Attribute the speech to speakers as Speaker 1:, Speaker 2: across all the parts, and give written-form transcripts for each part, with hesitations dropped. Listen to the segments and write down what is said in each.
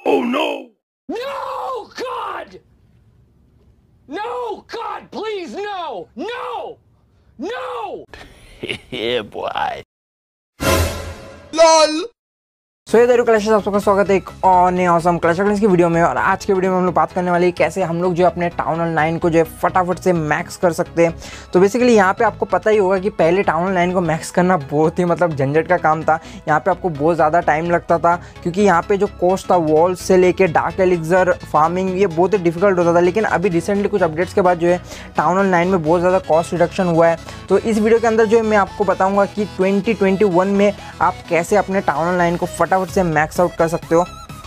Speaker 1: Oh no!
Speaker 2: No, God! No, God, please, no! No! No!
Speaker 1: Yeah, boy.
Speaker 3: LOL।
Speaker 4: सो ये clash आप सबका स्वागत है एक और नए ऑसम क्लैश ऑफ क्लैंस की वीडियो में। और आज के वीडियो में हम लोग बात करने वाले हैं कैसे हम लोग जो अपने टाउन हॉल 9 को जो है फटाफट से मैक्स कर सकते हैं। तो बेसिकली यहाँ पे आपको पता ही होगा कि पहले टाउन हॉल 9 को मैक्स करना बहुत ही झंझट का काम था। यहाँ पे आपको बहुत ज़्यादा टाइम लगता था क्योंकि यहाँ पे जो कॉस्ट था वॉल्स से लेके डार्क एलिक्सर फार्मिंग ये बहुत ही डिफिकल्ट होता था। लेकिन अभी रिसेंटली कुछ अपडेट्स के बाद जो है टाउन हॉल 9 में बहुत ज़्यादा कॉस्ट रिडक्शन हुआ है। तो इस वीडियो के अंदर जो है मैं आपको बताऊँगा कि 2021 में आप कैसे अपने टाउन हॉल 9 को फटाफट से मैक्स आउट कर सकते हो।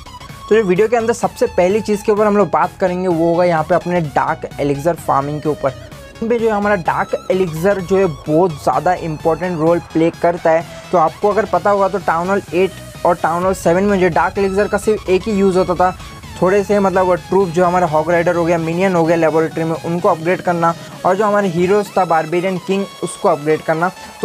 Speaker 4: तो ये वीडियो के अंदर सबसे पहली चीज़ के ऊपर हम लोग बात करेंगे वो होगा यहाँ पे अपने डार्क एलिक्सर फार्मिंग के ऊपर। यहाँ पे जो है हमारा डार्क एलिक्सर जो है बहुत ज़्यादा इंपॉर्टेंट रोल प्ले करता है। तो आपको अगर पता होगा तो टाउन हॉल 8 और टाउन हॉल 7 में जो डार्क एलिक्सर का सिर्फ एक ही यूज़ होता था। थोड़े से ट्रूप जो हमारे हॉग राइडर हो गया, मिनियन हो गया लेबोरेटरी में, उनको अपग्रेड करना और जो हमारे हीरोज़ था बारबेरियन किंग उसको अपग्रेड करना। तो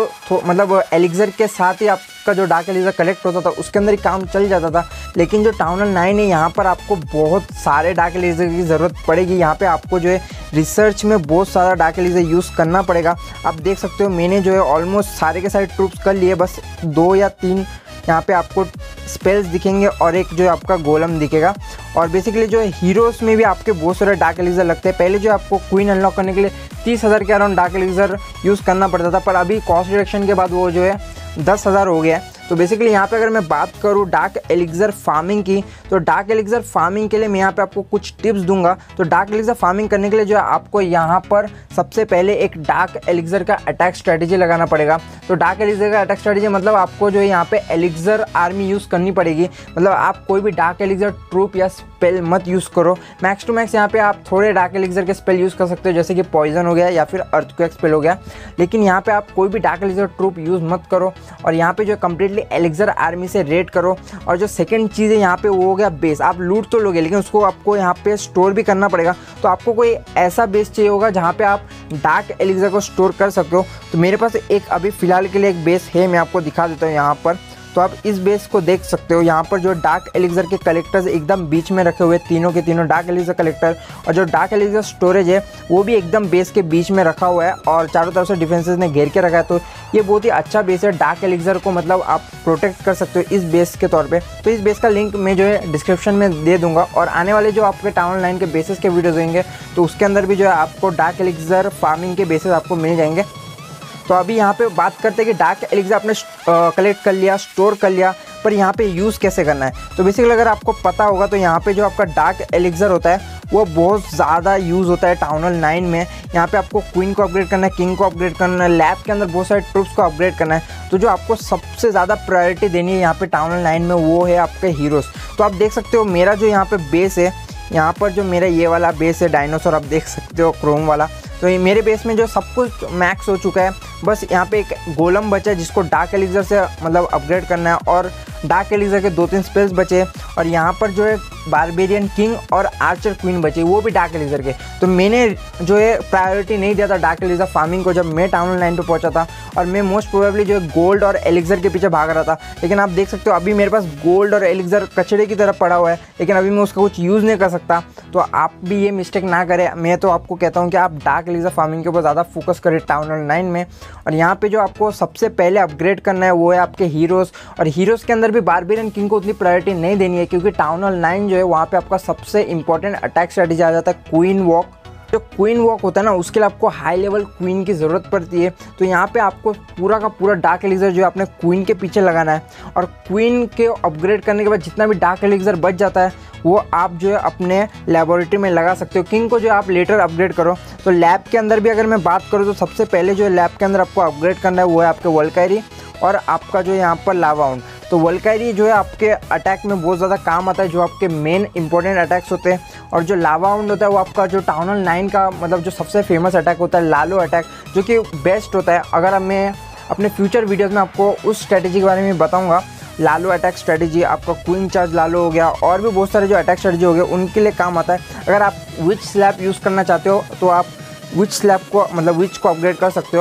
Speaker 4: आपको एलिक्सर के साथ ही आपका जो डार्क एलिक्सर कलेक्ट होता था उसके अंदर ही काम चल जाता था। लेकिन जो टाउन हॉल 9 है यहाँ पर आपको बहुत सारे डार्क एलिक्सर की ज़रूरत पड़ेगी। यहाँ पे आपको जो है रिसर्च में बहुत सारा डार्क एलिक्सर यूज़ करना पड़ेगा। आप देख सकते हो मैंने जो है ऑलमोस्ट सारे के सारे ट्रूप्स कर लिए, बस 2 या 3 यहाँ पे आपको स्पेल्स दिखेंगे और एक जो है आपका गोलम दिखेगा। और बेसिकली जो है हीरोज़ में भी आपके बहुत सारे डार्क एलिक्सर लगते हैं। पहले जो आपको क्वीन अनलॉक करने के लिए 30,000 के अराउंड डार्क एलिक्सर यूज़ करना पड़ता था, पर अभी कॉस्ट रिडक्शन के बाद वो जो है 10,000 हो गया है। तो बेसिकली यहाँ पे अगर मैं बात करूँ डार्क एलिक्सर फार्मिंग की, तो डार्क एलिक्सर फार्मिंग के लिए मैं यहाँ पे आपको कुछ टिप्स दूंगा। तो डार्क एलिक्सर फार्मिंग करने के लिए जो है आपको यहाँ पर सबसे पहले एक डार्क एलिक्सर का अटैक स्ट्रेटेजी लगाना पड़ेगा। तो डार्क एलिक्सर का अटैक स्ट्रेटेजी मतलब आपको जो है यहाँ पे एलिक्सर आर्मी यूज़ करनी पड़ेगी। मतलब आप कोई भी डार्क एलिक्सर ट्रूप या स्पेल मत यूज़ करो। मैक्स टू मैक्स यहाँ पे आप थोड़े डार्क एलिक्सर के स्पेल यूज़ कर सकते हो, जैसे कि पॉइजन हो गया या फिर अर्थक्वेक स्पेल हो गया। लेकिन यहाँ पे आप कोई भी डार्क एलिक्सर ट्रूप यूज़ मत करो और यहाँ पे जो कंप्लीटली एलिक्सर आर्मी से रेड करो। और जो सेकंड चीज़ है यहाँ पे वो हो गया बेस। आप लूट तो लोगे लेकिन उसको आपको यहाँ पे स्टोर भी करना पड़ेगा। तो आपको कोई ऐसा बेस चाहिए होगा जहाँ पे आप डार्क एलिक्सर को स्टोर कर सकते हो। तो मेरे पास एक अभी फ़िलहाल के लिए एक बेस है, मैं आपको दिखा देता हूँ यहाँ पर। तो आप इस बेस को देख सकते हो। यहाँ पर जो डार्क एलिक्सर के कलेक्टर्स एकदम बीच में रखे हुए तीनों के तीनों डार्क एलिक्सर कलेक्टर, और जो डार्क एलिक्सर स्टोरेज है वो भी एकदम बेस के बीच में रखा हुआ है और चारों तरफ से डिफेंसेस ने घेर के रखा है। तो ये बहुत ही अच्छा बेस है। डार्क एलिक्सर को आप प्रोटेक्ट कर सकते हो इस बेस के तौर पे। तो इस बेस का लिंक मैं जो है डिस्क्रिप्शन में दे दूंगा और आने वाले जो आपके टाउन हॉल 9 के बेसिस के वीडियोज़ होंगे तो उसके अंदर भी जो है आपको डार्क एलिक्सर फार्मिंग के बेसिस आपको मिल जाएंगे। तो अभी यहाँ पे बात करते हैं कि डार्क एलिक्सर आपने कलेक्ट कर लिया, स्टोर कर लिया, पर यहाँ पे यूज़ कैसे करना है। तो बेसिकली अगर आपको पता होगा तो यहाँ पे जो आपका डार्क एलिक्सर होता है वो बहुत ज़्यादा यूज़ होता है टाउन हॉल 9 में। यहाँ पे आपको क्वीन को अपग्रेड करना है, किंग को अपग्रेड करना है, लैब के अंदर बहुत सारे ट्रूप्स को अपग्रेड करना है। तो जो आपको सबसे ज़्यादा प्रायोरिटी देनी है यहाँ पे टाउन हॉल 9 में वो है आपके हीरोज़। तो आप देख सकते हो मेरा जो यहाँ पे बेस है, यहाँ पर जो मेरा ये वाला बेस है डायनासोर, आप देख सकते हो क्रोम वाला। तो ये मेरे बेस में जो सब कुछ मैक्स हो चुका है। बस यहाँ पे एक गोलम बचा है जिसको डार्क एलिक्सर से अपग्रेड करना है और डार्क एलिक्सर के 2-3 स्पेल्स बचे। और यहाँ पर जो है बारबेरियन किंग और आर्चर क्वीन बचे, वो भी डार्क एलिक्सर के। तो मैंने जो है प्रायोरिटी नहीं दिया था डार्क एलिक्सर फार्मिंग को जब मैं टाउन हॉल 9 पे पहुँचा था, और मैं मोस्ट प्रोबेबली जो है गोल्ड और एलिक्सर के पीछे भाग रहा था। लेकिन आप देख सकते हो अभी मेरे पास गोल्ड और एलिक्सर कचड़े की तरफ पड़ा हुआ है, लेकिन अभी मैं उसका कुछ यूज़ नहीं कर सकता। तो आप भी ये मिस्टेक ना करें। मैं तो आपको कहता हूँ कि आप डार्क एलिक्सर फार्मिंग के ऊपर ज़्यादा फोकस करें टाउन हॉल 9 में। और यहाँ पे जो आपको सबसे पहले अपग्रेड करना है वो है आपके हीरोज़। और हीरोज़ के अंदर भी बारबेरियन किंग को उतनी प्रायोरिटी नहीं देनी है क्योंकि टाउन हॉल 9 जो है वहाँ पे आपका सबसे इंपॉर्टेंट अटैक स्ट्रेटेजी आ जाता है क्वीन वॉक। जो क्वीन वॉक होता है ना उसके लिए आपको हाई लेवल क्वीन की ज़रूरत पड़ती है। तो यहाँ पे आपको पूरा का पूरा डार्क एलिक्सर जो है अपने क्वीन के पीछे लगाना है। और क्वीन के अपग्रेड करने के बाद जितना भी डार्क एलिक्सर बच जाता है वो आप जो है अपने लेबोरेटरी में लगा सकते हो। किंग को जो आप लेटर अपग्रेड करो। तो लैब के अंदर भी अगर मैं बात करूँ तो सबसे पहले जो है लैब के अंदर आपको अपग्रेड करना है वो है आपके वल्कायरी और आपका जो है यहाँ पर लावा हाउंड। तो वल्कायरी जो है आपके अटैक में बहुत ज़्यादा काम आता है, जो आपके मेन इंपॉर्टेंट अटैक्स होते हैं। और जो लावा हाउंड होता है वो आपका जो टाउन हॉल 9 का जो सबसे फेमस अटैक होता है लालो अटैक, जो कि बेस्ट होता है। अगर मैं अपने फ्यूचर वीडियोज़ में आपको उस स्ट्रैटेजी के बारे में बताऊँगा। लालो अटैक स्ट्रैटेजी, आपका क्वीन चार्ज लालो हो गया और भी बहुत सारे जो अटैक स्ट्रैटेजी हो गए उनके लिए काम आता है। अगर आप विच स्लैब यूज़ करना चाहते हो तो आप विच स्लैब को विच को अपग्रेड कर सकते हो।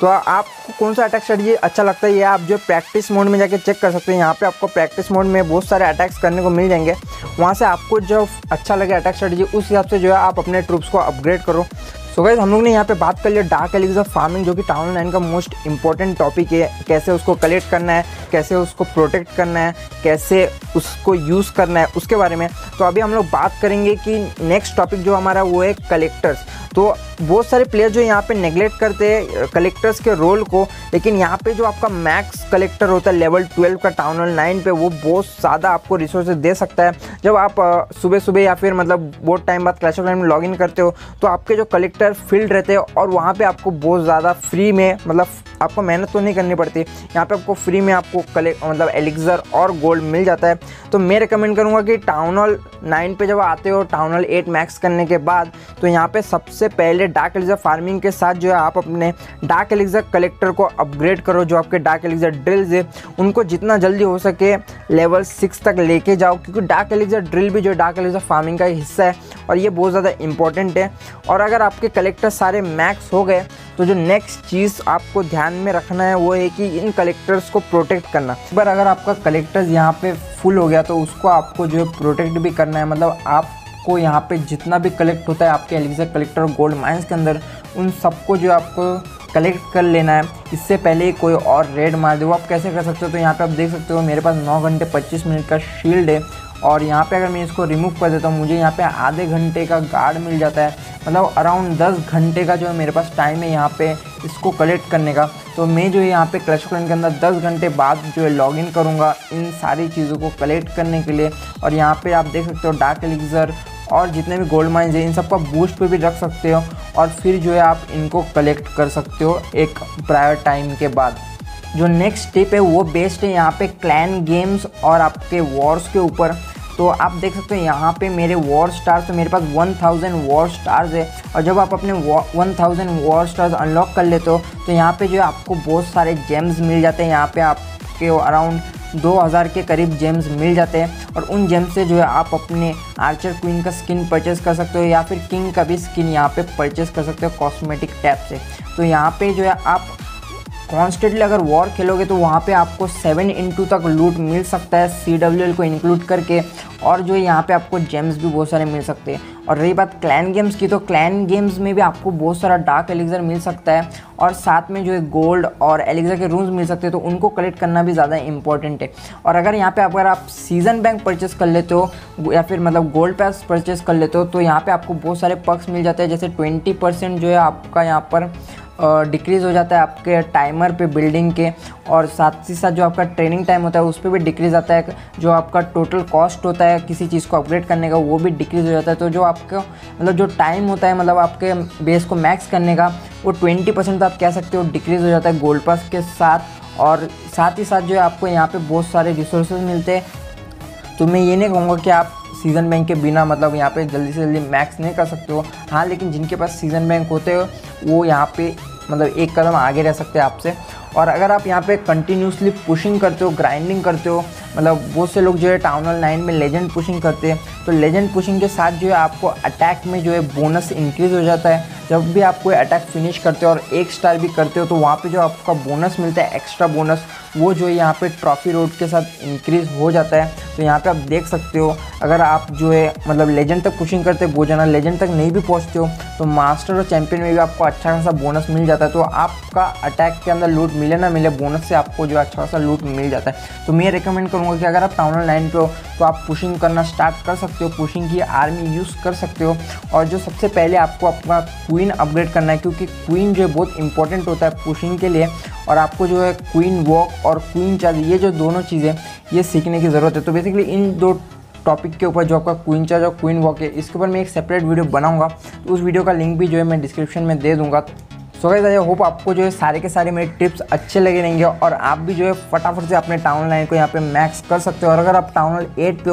Speaker 4: तो आपको कौन सा अटैक स्ट्रेटजी अच्छा लगता है ये आप जो प्रैक्टिस मोड में जाके चेक कर सकते हैं। यहाँ पे आपको प्रैक्टिस मोड में बहुत सारे अटैक्स करने को मिल जाएंगे, वहाँ से आपको जो अच्छा लगे अटैक स्ट्रेटजी उस हिसाब से जो है आप अपने ट्रूप्स को अपग्रेड करो। सो गाइस हम लोग ने यहाँ पे बात कर लिया डार्क एलिक्सर फार्मिंग, जो कि टाउन 9 का मोस्ट इंपॉर्टेंट टॉपिक है। कैसे उसको कलेक्ट करना है, कैसे उसको प्रोटेक्ट करना है, कैसे उसको यूज़ करना है, उसके बारे में। तो अभी हम लोग बात करेंगे कि नेक्स्ट टॉपिक जो हमारा वो है कलेक्टर्स। तो बहुत सारे प्लेयर जो यहाँ पे नेगलेक्ट करते हैं कलेक्टर्स के रोल को, लेकिन यहाँ पे जो आपका मैक्स कलेक्टर होता है लेवल 12 का टाउन हॉल 9 पे, वो बहुत ज़्यादा आपको रिसोर्सेज दे सकता है। जब आप सुबह सुबह या फिर मतलब बहुत टाइम बाद क्लैश ऑफ क्लैंस में लॉगिन करते हो तो आपके जो कलेक्टर फील्ड रहते हैं और वहाँ पे आपको बहुत ज़्यादा फ्री में, मतलब आपको मेहनत तो नहीं करनी पड़ती, यहाँ पे आपको फ्री में आपको मतलब एलिक्सर और गोल्ड मिल जाता है। तो मैं रिकमेंड करूँगा कि टाउन हॉल 9 पे जब आते हो टाउन हॉल 8 मैक्स करने के बाद, तो यहाँ पे सबसे पहले डार्क एलिक्सर फार्मिंग के साथ जो है आप अपने डार्क एलिक्सर कलेक्टर को अपग्रेड करो। जो आपके डार्क एलिक्सर ड्रिल्स है उनको जितना जल्दी हो सके लेवल 6 तक लेके जाओ, क्योंकि डार्क एलिक्सर ड्रिल भी जो डार्क एलिक्सर फार्मिंग का हिस्सा है और ये बहुत ज़्यादा इंपॉर्टेंट है। और अगर आपके कलेक्टर सारे मैक्स हो गए तो जो नेक्स्ट चीज़ आपको ध्यान में रखना है वो है कि इन कलेक्टर्स को प्रोटेक्ट करना। एक बार अगर आपका कलेक्टर्स यहाँ पे फुल हो गया तो उसको आपको जो है प्रोटेक्ट भी करना है। मतलब आपको यहाँ पे जितना भी कलेक्ट होता है आपके एलिक्सर कलेक्टर और गोल्ड माइंस के अंदर, उन सबको जो आपको कलेक्ट कर लेना है इससे पहले कोई और रेड मार दे। वो आप कैसे कर सकते हो, तो यहाँ पे आप देख सकते हो मेरे पास 9 घंटे 25 मिनट का शील्ड है और यहाँ पे अगर मैं इसको रिमूव कर देता हूँ मुझे यहाँ पे आधे घंटे का गार्ड मिल जाता है। मतलब अराउंड 10 घंटे का जो है मेरे पास टाइम है यहाँ पे इसको कलेक्ट करने का। तो मैं जो है यहाँ पे क्लैश ऑफ क्लैंस के अंदर 10 घंटे बाद जो है लॉगिन करूँगा इन सारी चीज़ों को कलेक्ट करने के लिए। और यहाँ पे आप देख सकते हो डार्क एलिक्सर और जितने भी गोल्ड माइंस हैं इन सबका बूस्ट पे भी रख सकते हो और फिर जो है आप इनको कलेक्ट कर सकते हो एक प्रायर टाइम के बाद। जो नेक्स्ट स्टेप है वो बेस्ड है यहाँ पे क्लैन गेम्स और आपके वॉर्स के ऊपर। तो आप देख सकते हो यहाँ पे मेरे वॉर स्टार्स, तो मेरे पास 1000 वॉर स्टार्स है और जब आप अपने 1000 वॉर स्टार्स अनलॉक कर लेते हो तो यहाँ पे जो है आपको बहुत सारे जेम्स मिल जाते हैं। यहाँ पे आपके अराउंड 2000 के करीब जेम्स मिल जाते हैं और उन जेम्स से जो है आप अपने आर्चर क्वीन का स्किन परचेस कर सकते हो या फिर किंग का भी स्किन यहाँ पे परचेस कर सकते हो कॉस्मेटिक टैब से। तो यहाँ पे जो है आप कॉन्स्टेंटली अगर वॉर खेलोगे तो वहाँ पे आपको 7x तक लूट मिल सकता है CWL को इंक्लूड करके, और जो है यहाँ पे आपको जेम्स भी बहुत सारे मिल सकते हैं। और रही बात क्लैन गेम्स की, तो क्लैन गेम्स में भी आपको बहुत सारा डार्क एलिक्सर मिल सकता है और साथ में जो है गोल्ड और एलिक्सर के रूम्स मिल सकते हैं, तो उनको कलेक्ट करना भी ज़्यादा इंपॉर्टेंट है। और अगर यहाँ पे अगर आप सीजन बैंक परचेस कर लेते हो या फिर मतलब गोल्ड पैस परचेस कर लेते हो तो यहाँ पे आपको बहुत सारे पर्क्स मिल जाते हैं। जैसे 20% जो है आपका यहाँ पर डिक्रीज़ हो जाता है आपके टाइमर पे बिल्डिंग के, और साथ ही साथ जो आपका ट्रेनिंग टाइम होता है उस पर भी डिक्रीज़ आता है। जो आपका टोटल कॉस्ट होता है किसी चीज़ को अपग्रेड करने का वो भी डिक्रीज़ हो जाता है। तो जो आपका मतलब जो टाइम होता है मतलब आपके बेस को मैक्स करने का वो 20% तो आप कह सकते हो डिक्रीज़ हो जाता है गोल्ड पास के साथ। और साथ ही साथ जो है आपको यहाँ पर बहुत सारे रिसोर्सेज मिलते हैं। तो मैं ये नहीं कहूँगा कि आप सीज़न बैंक के बिना मतलब यहाँ पे जल्दी से जल्दी मैक्स नहीं कर सकते हो। हाँ, लेकिन जिनके पास सीज़न बैंक होते हो वो यहाँ पे मतलब एक कदम आगे रह सकते हैं आपसे। और अगर आप यहाँ पे कंटिन्यूसली पुशिंग करते हो, ग्राइंडिंग करते हो, मतलब बहुत से लोग जो है टाउन हॉल 9 में लेजेंड पुशिंग करते हैं, तो लेजेंड पुशिंग के साथ जो है आपको अटैक में जो है बोनस इंक्रीज़ हो जाता है। जब भी आप कोई अटैक फिनिश करते हो और 1 स्टार भी करते हो तो वहाँ पे जो आपका बोनस मिलता है एक्स्ट्रा बोनस, वो जो है यहाँ पे ट्रॉफी रोड के साथ इंक्रीज़ हो जाता है। तो यहाँ पे आप देख सकते हो अगर आप जो है मतलब लेजेंड तक पुशिंग करते हो, बहुत जना लेजेंड तक नहीं भी पहुँचते हो, तो मास्टर और चैंपियन में भी आपको अच्छा खासा बोनस मिल जाता है। तो आपका अटैक के अंदर लूट मिले ना मिले, बोनस से आपको जो अच्छा खासा लूट मिल जाता है। तो मैं रिकमेंड करूँगा कि अगर आप टाउन हॉल 9 पे हो तो आप पुशिंग करना स्टार्ट कर सकते हो, पुशिंग की आर्मी यूज़ कर सकते हो। और जो सबसे पहले आपको अपना क्वीन अपग्रेड करना है, क्योंकि क्वीन जो है बहुत इंपॉर्टेंट होता है पुशिंग के लिए, और आपको जो है क्वीन वॉक और क्वीन चार्ज ये जो दोनों चीज़ें ये सीखने की ज़रूरत है। तो बेसिकली इन दो टॉपिक के ऊपर जो आपका क्वीन चार्ज और क्वीन वॉक है इसके ऊपर मैं एक सेपरेट वीडियो बनाऊंगा, तो उस वीडियो का लिंक भी जो है मैं डिस्क्रिप्शन में दे दूंगा। सो गाइस आई होप आपको जो है सारे के सारे मेरे टिप्स अच्छे लगे रहेंगे और आप भी जो है फटाफट से अपने टाउन 9 को यहाँ पे मैक्स कर सकते हो। और अगर आप टाउन 8 पे हो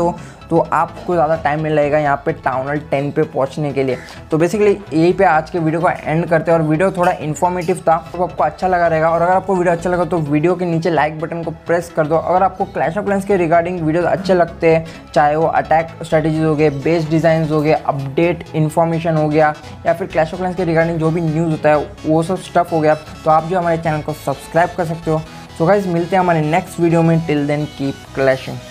Speaker 4: तो आपको ज़्यादा टाइम नहीं लगेगा यहाँ पे टाउन हॉल 10 पे पहुँचने के लिए। तो बेसिकली यही पे आज के वीडियो को एंड करते हैं, और वीडियो थोड़ा इन्फॉर्मेटिव था तो आपको अच्छा लगा रहेगा। और अगर आपको वीडियो अच्छा लगा तो वीडियो के नीचे लाइक बटन को प्रेस कर दो। अगर आपको क्लैश ऑफ क्लैंस के रिगार्डिंग वीडियोस अच्छे लगते हैं, चाहे वो अटैक स्ट्रेटजीज हो गए, बेस डिज़ाइन हो गए, अपडेट इन्फॉर्मेशन हो गया, या फिर क्लैश ऑफ क्लैंस के रिगार्डिंग जो भी न्यूज़ होता है वो सब स्टफ हो गया, तो आप जो हमारे चैनल को सब्सक्राइब कर सकते हो। सो गाइस, मिलते हैं हमारे नेक्स्ट वीडियो में। Till then keep clashing.